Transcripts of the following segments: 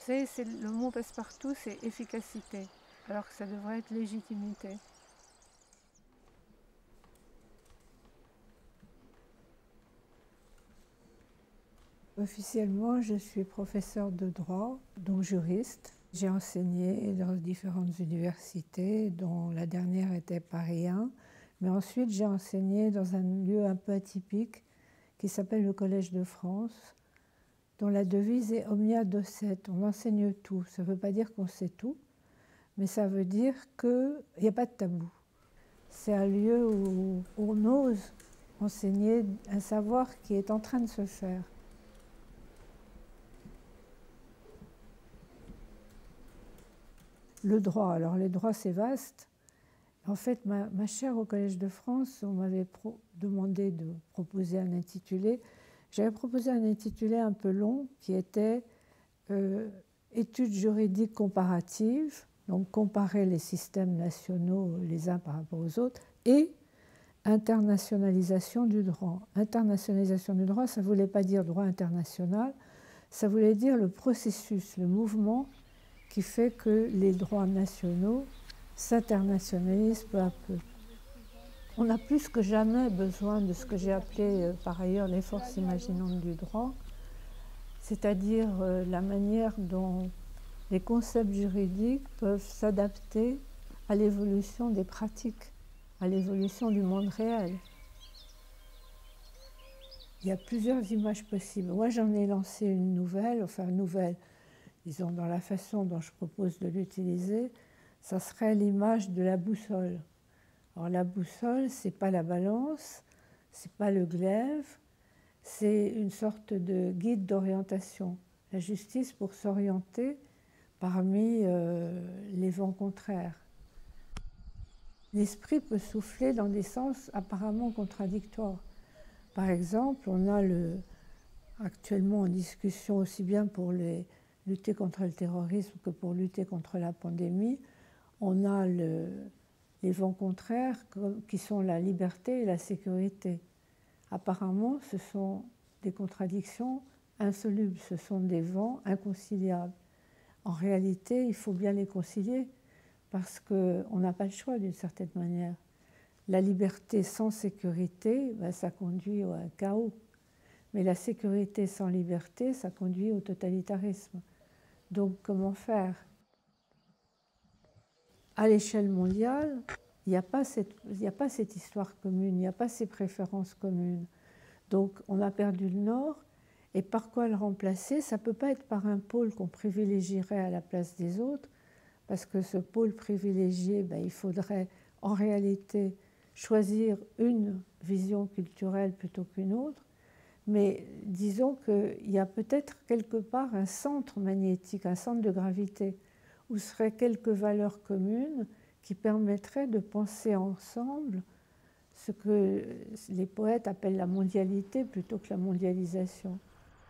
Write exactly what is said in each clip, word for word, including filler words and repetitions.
français, le mot passe-partout, c'est efficacité, alors que ça devrait être légitimité. Officiellement, je suis professeure de droit, donc juriste. J'ai enseigné dans différentes universités, dont la dernière était Paris un. Mais ensuite, j'ai enseigné dans un lieu un peu atypique qui s'appelle le Collège de France, dont la devise est Omnia Docet. On enseigne tout. Ça ne veut pas dire qu'on sait tout, mais ça veut dire qu'il n'y a pas de tabou. C'est un lieu où on ose enseigner un savoir qui est en train de se faire. Le droit, alors le droit c'est vaste. En fait, ma, ma chère au Collège de France, on m'avait demandé de proposer un intitulé. J'avais proposé un intitulé un peu long qui était euh, Études juridiques comparatives, donc comparer les systèmes nationaux les uns par rapport aux autres, et internationalisation du droit. Internationalisation du droit, ça ne voulait pas dire droit international, ça voulait dire le processus, le mouvement qui fait que les droits nationaux s'internationalisent peu à peu. On a plus que jamais besoin de ce que j'ai appelé euh, par ailleurs les forces imaginantes du droit, c'est-à-dire euh, la manière dont les concepts juridiques peuvent s'adapter à l'évolution des pratiques, à l'évolution du monde réel. Il y a plusieurs images possibles. Moi, j'en ai lancé une nouvelle, enfin nouvelle, disons dans la façon dont je propose de l'utiliser, ça serait l'image de la boussole. Alors la boussole, c'est pas la balance, c'est pas le glaive, c'est une sorte de guide d'orientation. La justice pour s'orienter parmi euh, les vents contraires. L'esprit peut souffler dans des sens apparemment contradictoires. Par exemple, on a le, actuellement en discussion aussi bien pour les, lutter contre le terrorisme que pour lutter contre la pandémie, on a le, les vents contraires qui sont la liberté et la sécurité. Apparemment, ce sont des contradictions insolubles, ce sont des vents inconciliables. En réalité, il faut bien les concilier parce qu'on n'a pas le choix d'une certaine manière. La liberté sans sécurité, ben, ça conduit à un chaos. Mais la sécurité sans liberté, ça conduit au totalitarisme. Donc comment faire? À l'échelle mondiale, il n'y a pas cette, il n'y a pas cette histoire commune, il n'y a pas ces préférences communes. Donc on a perdu le Nord, et par quoi le remplacer? Ça ne peut pas être par un pôle qu'on privilégierait à la place des autres, parce que ce pôle privilégié, ben, il faudrait en réalité choisir une vision culturelle plutôt qu'une autre. Mais disons qu'il y a peut-être quelque part un centre magnétique, un centre de gravité, où seraient quelques valeurs communes qui permettraient de penser ensemble ce que les poètes appellent la mondialité plutôt que la mondialisation.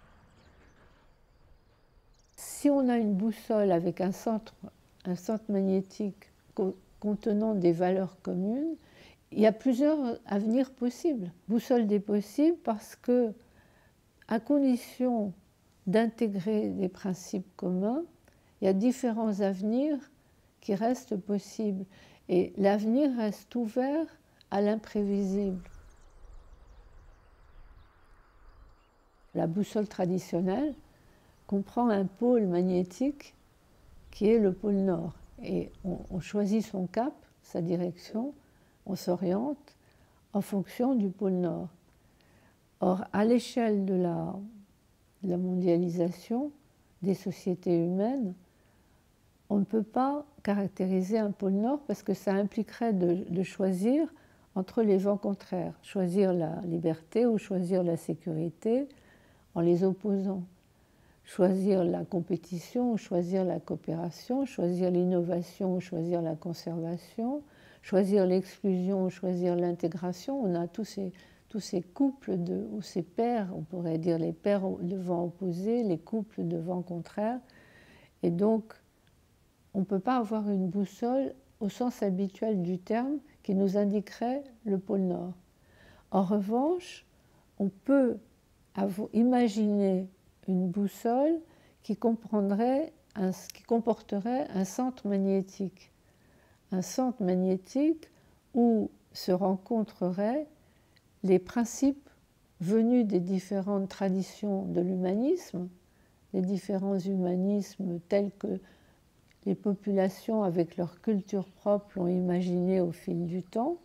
Si on a une boussole avec un centre, un centre magnétique contenant des valeurs communes, il y a plusieurs avenirs possibles. Boussole des possibles parce que, à condition d'intégrer des principes communs, il y a différents avenirs qui restent possibles. Et l'avenir reste ouvert à l'imprévisible. La boussole traditionnelle comprend un pôle magnétique qui est le pôle Nord. Et on, on choisit son cap, sa direction, on s'oriente en fonction du pôle Nord. Or, à l'échelle de la, de la mondialisation des sociétés humaines, on ne peut pas caractériser un pôle Nord parce que ça impliquerait de, de choisir entre les vents contraires, choisir la liberté ou choisir la sécurité en les opposant, choisir la compétition ou choisir la coopération, choisir l'innovation ou choisir la conservation, choisir l'exclusion ou choisir l'intégration. On a tous ces, tous ces couples de, ou ces paires, on pourrait dire les paires de vents opposés, les couples de vents contraires. Et donc, on ne peut pas avoir une boussole au sens habituel du terme qui nous indiquerait le pôle Nord. En revanche, on peut imaginer une boussole qui comprendrait un, qui comporterait un centre magnétique. Un centre magnétique où se rencontreraient les principes venus des différentes traditions de l'humanisme, les différents humanismes tels que les populations avec leur culture propre l'ont imaginé au fil du temps.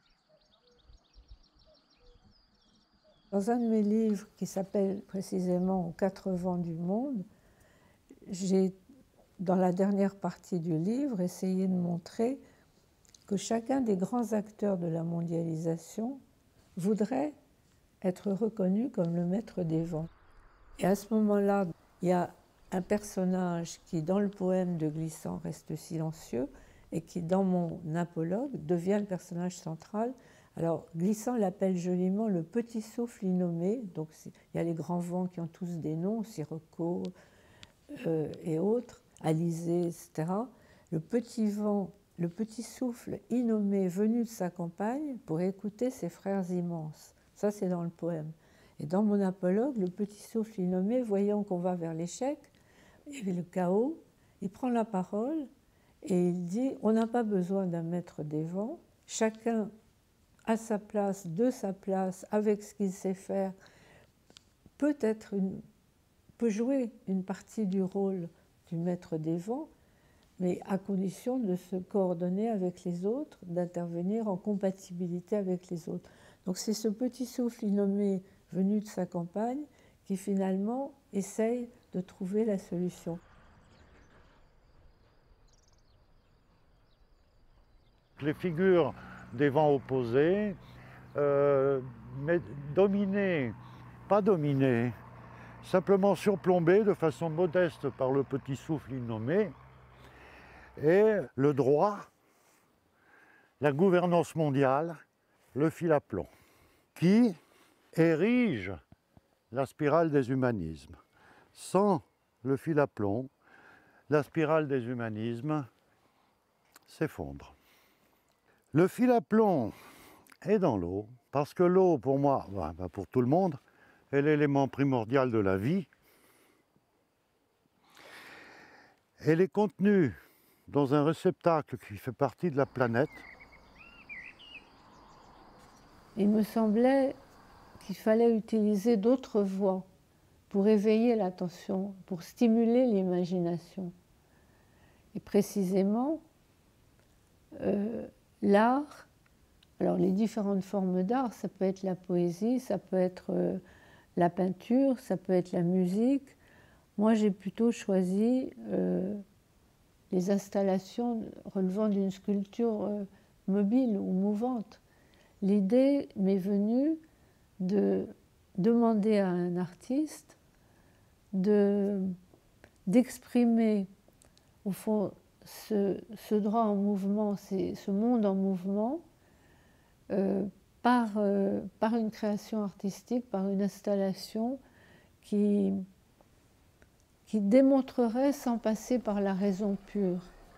Dans un de mes livres qui s'appelle précisément « Aux quatre vents du monde », j'ai, dans la dernière partie du livre, essayé de montrer que chacun des grands acteurs de la mondialisation voudrait être reconnu comme le maître des vents. Et à ce moment-là, il y a un personnage qui, dans le poème de Glissant, reste silencieux et qui, dans mon apologue, devient le personnage central. Alors, Glissant l'appelle joliment le petit souffle innommé. Donc, il y a les grands vents qui ont tous des noms, Sirocco euh, et autres, Alizé, et cetera. Le petit vent, le petit souffle innommé venu de sa campagne pour écouter ses frères immenses. Ça, c'est dans le poème. Et dans mon apologue, le petit souffle innommé, voyant qu'on va vers l'échec et le chaos, il prend la parole et il dit « On n'a pas besoin d'un maître des vents, chacun à sa place, de sa place, avec ce qu'il sait faire, peut, être une, peut jouer une partie du rôle du maître des vents, mais à condition de se coordonner avec les autres, d'intervenir en compatibilité avec les autres. » Donc c'est ce petit souffle innommé venu de sa campagne qui finalement essaye de trouver la solution. Les figures des vents opposés, euh, mais dominées, pas dominées, simplement surplombées de façon modeste par le petit souffle innommé, et le droit, la gouvernance mondiale, le fil à plomb, qui érige la spirale des humanismes. Sans le fil à plomb, la spirale des humanismes s'effondre. Le fil à plomb est dans l'eau, parce que l'eau, pour moi, ben pour tout le monde, est l'élément primordial de la vie. Elle est contenue dans un réceptacle qui fait partie de la planète. Il me semblait qu'il fallait utiliser d'autres voies pour éveiller l'attention, pour stimuler l'imagination. Et précisément, euh, l'art, alors les différentes formes d'art, ça peut être la poésie, ça peut être euh, la peinture, ça peut être la musique. Moi, j'ai plutôt choisi euh, les installations relevant d'une sculpture euh, mobile ou mouvante. L'idée m'est venue de demander à un artiste de, d'exprimer, au fond, ce, ce droit en mouvement, ce monde en mouvement, euh, par, euh, par une création artistique, par une installation qui, qui démontrerait sans passer par la raison pure.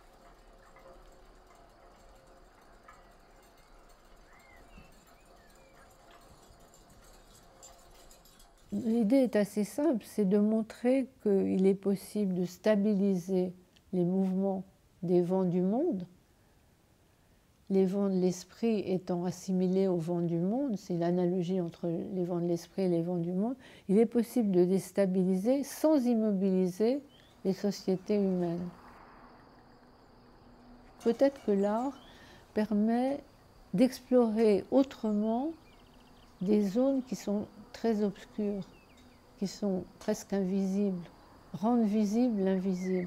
L'idée est assez simple, c'est de montrer qu'il est possible de stabiliser les mouvements des vents du monde, les vents de l'esprit étant assimilés aux vents du monde, c'est l'analogie entre les vents de l'esprit et les vents du monde, il est possible de déstabiliser sans immobiliser les sociétés humaines. Peut-être que l'art permet d'explorer autrement des zones qui sont très obscures, qui sont presque invisibles, rendre visible l'invisible.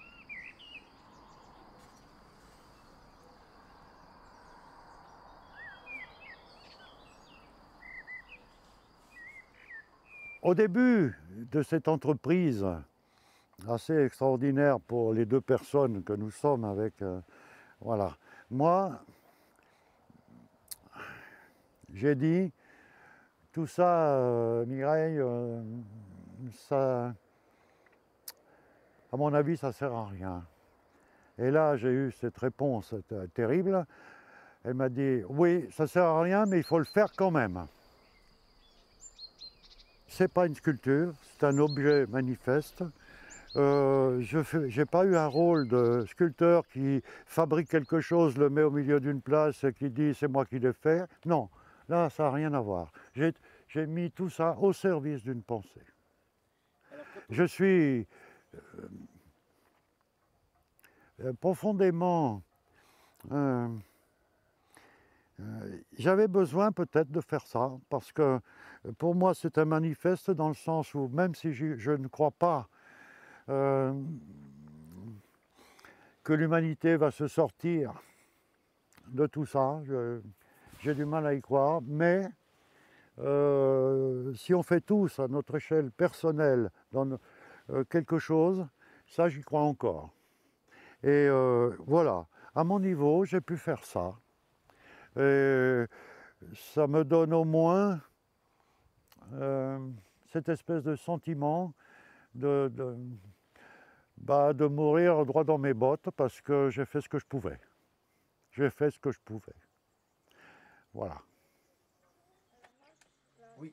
Au début de cette entreprise assez extraordinaire pour les deux personnes que nous sommes avec, euh, voilà, moi, j'ai dit, tout ça, euh, Mireille, euh, ça, à mon avis, ça ne sert à rien. Et là, j'ai eu cette réponse terrible. Elle m'a dit, oui, ça ne sert à rien, mais il faut le faire quand même. Ce n'est pas une sculpture, c'est un objet manifeste Euh, je n'ai pas eu un rôle de sculpteur qui fabrique quelque chose, le met au milieu d'une place et qui dit c'est moi qui l'ai fait. Non, là ça n'a rien à voir. J'ai mis tout ça au service d'une pensée. Je suis euh, profondément... Euh, euh, j'avais besoin peut-être de faire ça, parce que pour moi c'est un manifeste dans le sens où même si je, je ne crois pas euh, que l'humanité va se sortir de tout ça, j'ai du mal à y croire, mais euh, si on fait tous à notre échelle personnelle dans no, euh, quelque chose, ça j'y crois encore. Et euh, voilà, à mon niveau, j'ai pu faire ça. Et ça me donne au moins euh, cette espèce de sentiment de, de, bah, de mourir droit dans mes bottes parce que j'ai fait ce que je pouvais. J'ai fait ce que je pouvais. Voilà. Oui.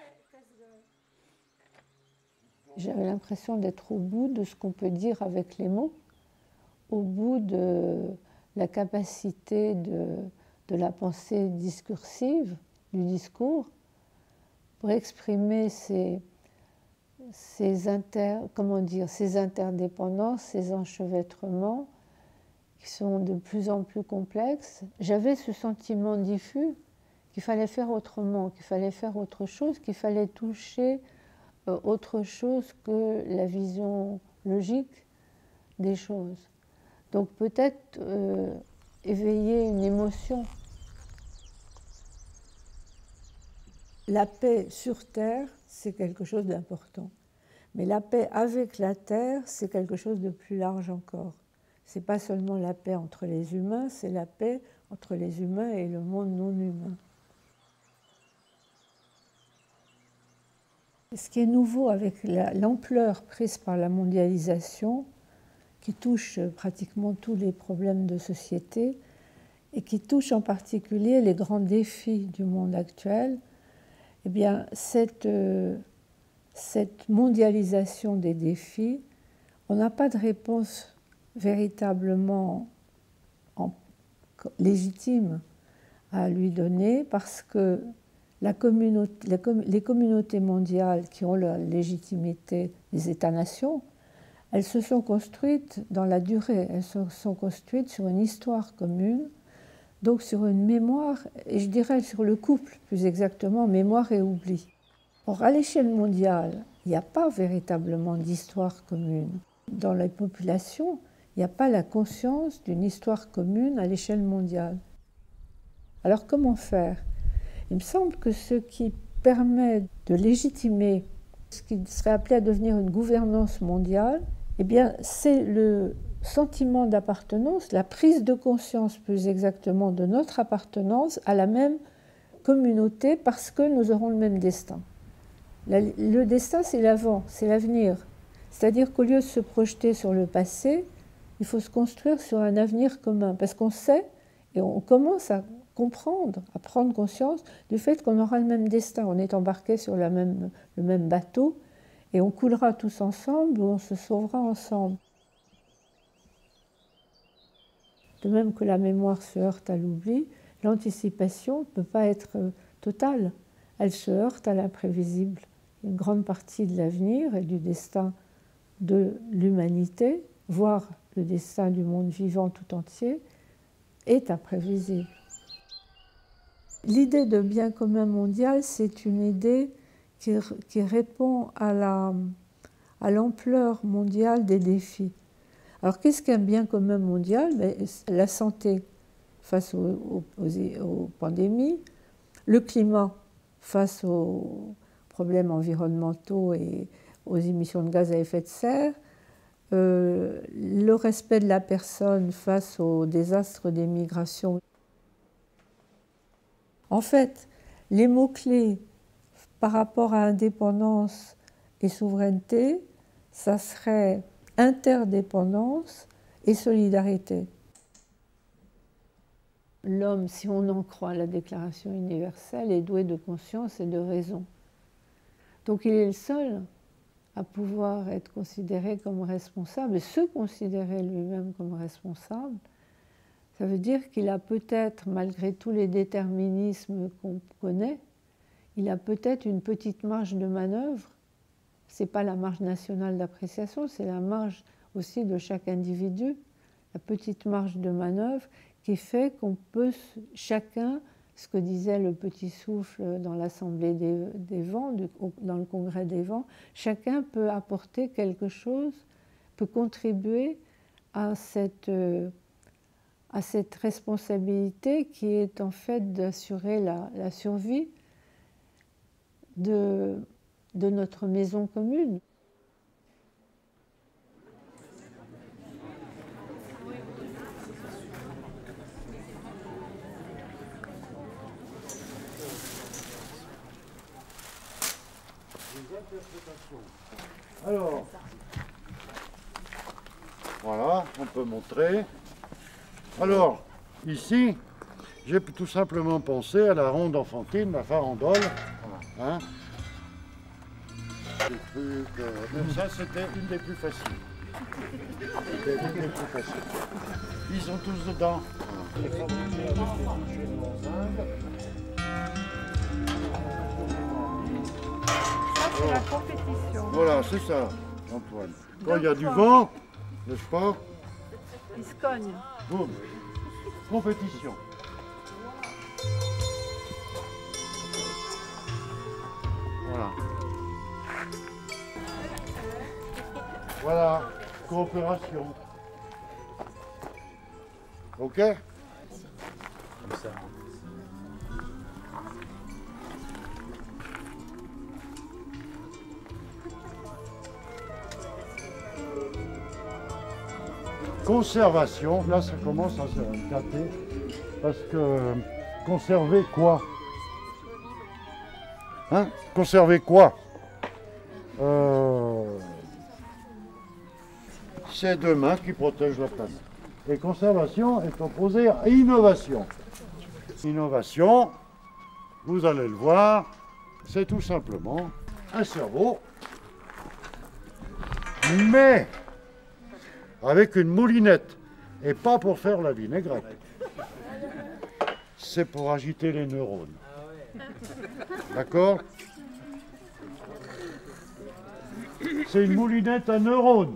J'avais l'impression d'être au bout de ce qu'on peut dire avec les mots, au bout de la capacité de, de la pensée discursive, du discours, pour exprimer ces, ces, inter, comment dire, ces interdépendances, ces enchevêtrements qui sont de plus en plus complexes. J'avais ce sentiment diffus qu'il fallait faire autrement, qu'il fallait faire autre chose, qu'il fallait toucher euh, autre chose que la vision logique des choses. Donc peut-être euh, éveiller une émotion. La paix sur Terre, c'est quelque chose d'important. Mais la paix avec la Terre, c'est quelque chose de plus large encore. Ce n'est pas seulement la paix entre les humains, c'est la paix entre les humains et le monde non humain. Ce qui est nouveau avec l'ampleur prise par la mondialisation, qui touche pratiquement tous les problèmes de société et qui touche en particulier les grands défis du monde actuel, eh bien, cette, euh, cette mondialisation des défis, on n'a pas de réponse véritablement en, légitime à lui donner parce que la communauté, la, les communautés mondiales qui ont la légitimité des États-nations, elles se sont construites dans la durée, elles se sont construites sur une histoire commune, donc sur une mémoire, et je dirais sur le couple, plus exactement, mémoire et oubli. Or, à l'échelle mondiale, il n'y a pas véritablement d'histoire commune. Dans les populations, il n'y a pas la conscience d'une histoire commune à l'échelle mondiale. Alors, comment faire? Il me semble que ce qui permet de légitimer ce qui serait appelé à devenir une gouvernance mondiale, eh bien, c'est le sentiment d'appartenance, la prise de conscience plus exactement de notre appartenance à la même communauté parce que nous aurons le même destin. Le destin, c'est l'avant, c'est l'avenir. C'est-à-dire qu'au lieu de se projeter sur le passé, il faut se construire sur un avenir commun parce qu'on sait et on commence à comprendre, à prendre conscience du fait qu'on aura le même destin. On est embarqué sur la même, le même bateau et on coulera tous ensemble ou on se sauvera ensemble. De même que la mémoire se heurte à l'oubli, l'anticipation ne peut pas être totale. Elle se heurte à l'imprévisible. Une grande partie de l'avenir et du destin de l'humanité, voire le destin du monde vivant tout entier, est imprévisible. L'idée de bien commun mondial, c'est une idée qui, qui répond à la, à l'ampleur mondiale des défis. Alors, qu'est-ce qu'un bien commun mondial? Ben, la santé face aux, aux, aux pandémies, le climat face aux problèmes environnementaux et aux émissions de gaz à effet de serre, euh, le respect de la personne face aux désastres des migrations. En fait, les mots-clés par rapport à indépendance et souveraineté, ça serait interdépendance et solidarité. L'homme, si on en croit la Déclaration universelle, est doué de conscience et de raison. Donc il est le seul à pouvoir être considéré comme responsable et se considérer lui-même comme responsable, ça veut dire qu'il a peut-être, malgré tous les déterminismes qu'on connaît, il a peut-être une petite marge de manœuvre. Ce n'est pas la marge nationale d'appréciation, c'est la marge aussi de chaque individu, la petite marge de manœuvre qui fait qu'on peut chacun, ce que disait le petit souffle dans l'Assemblée des, des vents, du, dans le Congrès des vents, chacun peut apporter quelque chose, peut contribuer à cette, à cette responsabilité qui est en fait d'assurer la, la survie de, de notre maison commune. Alors, voilà, on peut montrer. Alors, ici, j'ai tout simplement pensé à la ronde enfantine, la farandole. Hein. Des trucs, euh, mais ça, c'était une des plus faciles. C'était une des plus faciles. Ils sont tous dedans. C'est la compétition. Voilà, c'est ça, Antoine. Quand il y a du vent, n'est-ce pas? Il se cogne. Boum. Compétition. Voilà. Voilà, coopération. Ok? Comme ça. Conservation, là ça commence à se gâter, parce que conserver quoi? Hein? Conserver quoi? euh, C'est deux mains qui protègent la planète. Et conservation est opposée à innovation. Innovation, vous allez le voir, c'est tout simplement un cerveau, mais avec une moulinette, et pas pour faire la vinaigrette. C'est pour agiter les neurones. D'accord? C'est une moulinette à neurones.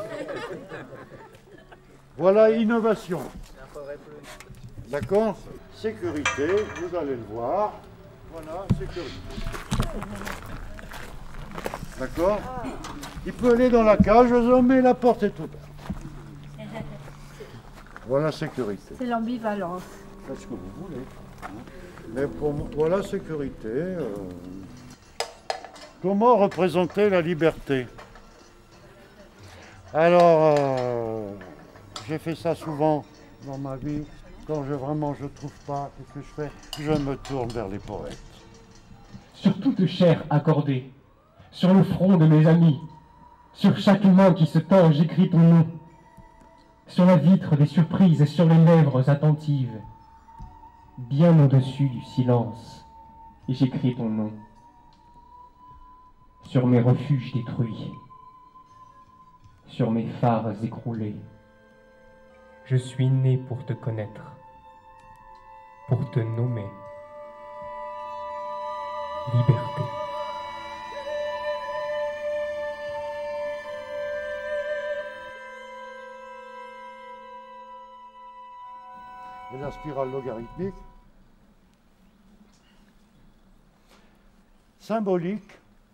Voilà innovation. D'accord? Sécurité, vous allez le voir. Voilà, sécurité. D'accord? Il peut aller dans la cage, mais la porte est ouverte. Voilà sécurité. C'est l'ambivalence. Faites ce que vous voulez. Mais pour moi, voilà sécurité. Euh... Comment représenter la liberté? Alors, euh, j'ai fait ça souvent dans ma vie. Quand je vraiment je trouve pas, qu'est-ce que je fais? Je me tourne vers les poètes. Sur toute chair accordée, sur le front de mes amis, sur chaque main qui se tend, j'écris ton nom. Sur la vitre des surprises et sur les lèvres attentives, bien au-dessus du silence, et j'écris ton nom. Sur mes refuges détruits, sur mes phares écroulés, je suis né pour te connaître, pour te nommer. Liberté. Et la spirale logarithmique, symbolique,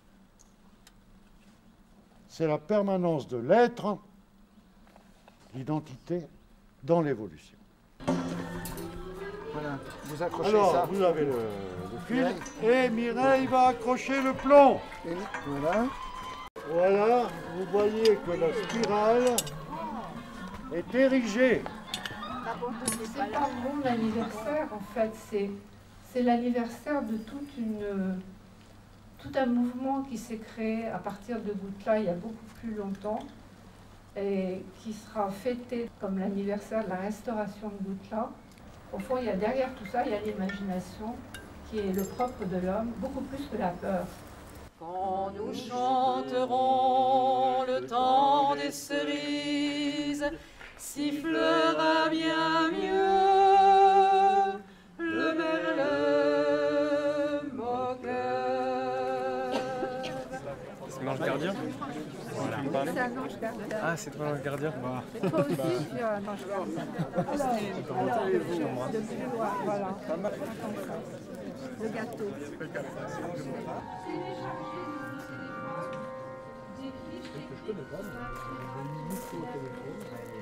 c'est la permanence de l'être, l'identité, dans l'évolution. Voilà, vous accrochez Alors, ça. vous avez le, le fil, et Mireille va accrocher le plomb. Et voilà. Voilà, vous voyez que la spirale est érigée. C'est pas mon anniversaire en fait, c'est, c'est l'anniversaire de toute une, tout un mouvement qui s'est créé à partir de Gutla il y a beaucoup plus longtemps et qui sera fêté comme l'anniversaire de la restauration de Gutla. Au fond, il y a derrière tout ça, il y a l'imagination qui est le propre de l'homme, beaucoup plus que la peur. Quand nous chanterons le temps des cerises, sifflera bien mieux le merle moqueur. C'est l'ange gardien? C'est un ange gardien. Ah, c'est toi l'ange gardien? Bah. Toi aussi, tu es un ange gardien. Alors, alors de plus loin, voilà. Le gâteau. Je connais pas, mais j'ai mis au téléphone.